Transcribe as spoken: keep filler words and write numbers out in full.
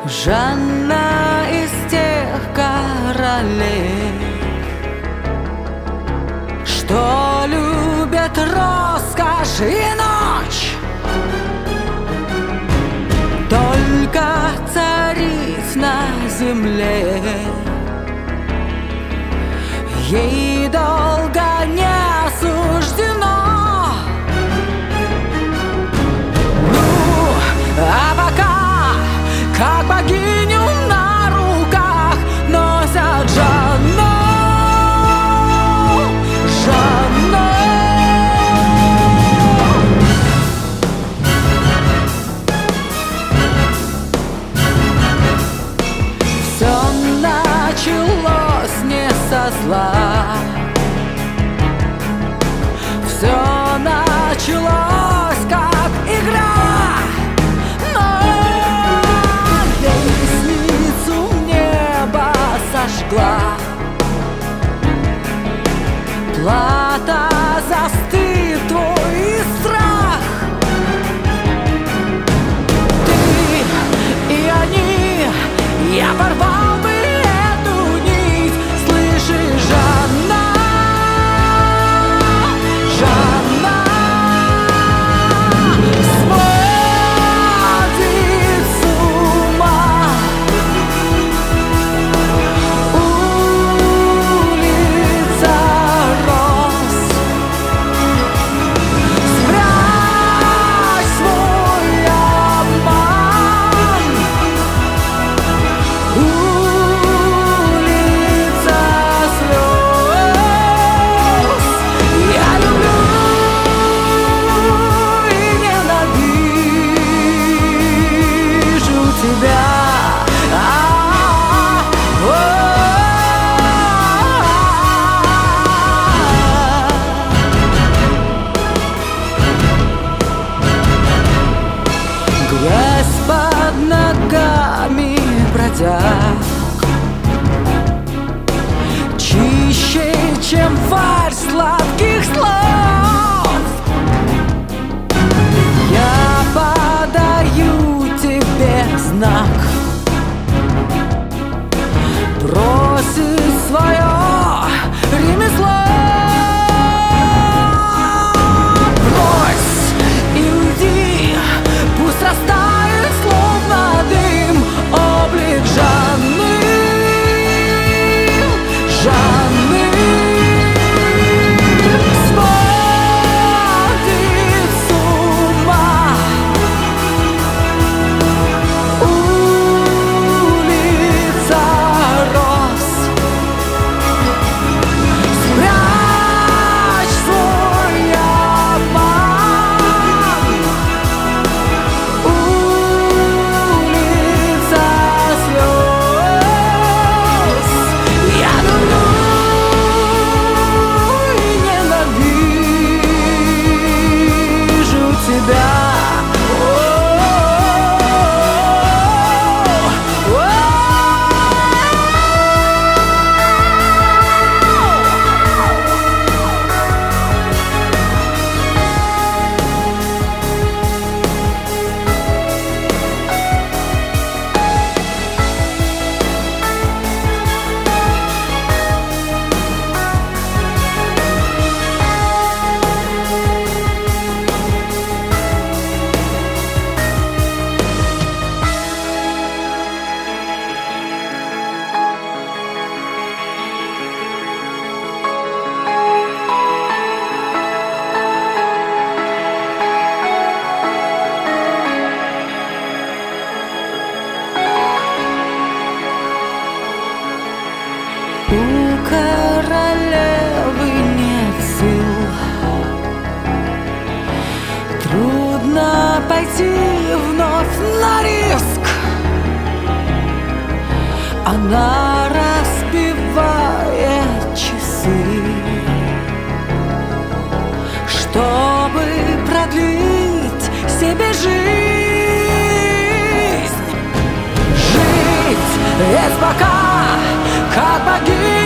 Жанна из тех королей, что любят роскошь и ночь. Только царить на земле ей долго не суждено. Ну, а пока, как богиню на руках носят Жанну, Жанну. Все началось не со зла, все началось как игра, но лестницу небо сожгла. Плата за стыд твой и страх. Ты и они, я порвал бы эту нить. Слышишь, Жанна, Жанна сводит с ума. Улица роз, спрячь свой обман. Улица слез, я люблю и ненавижу тебя. Грязь под ногами бродяг чище, чем фарш сладких слов. Я подаю тебе знак, бросить свое ремесло. Брось и уйди, пусть растает словно дым облик Жанны, Жанны сводит с ума. Улица роз, спрячь свой обман. Улица слез, я люблю и ненавижу тебя. У королевы нет сил, трудно пойти вновь на риск. Она разбивает часы, чтобы продлить себе жизнь. Жить ведь пока, как богиня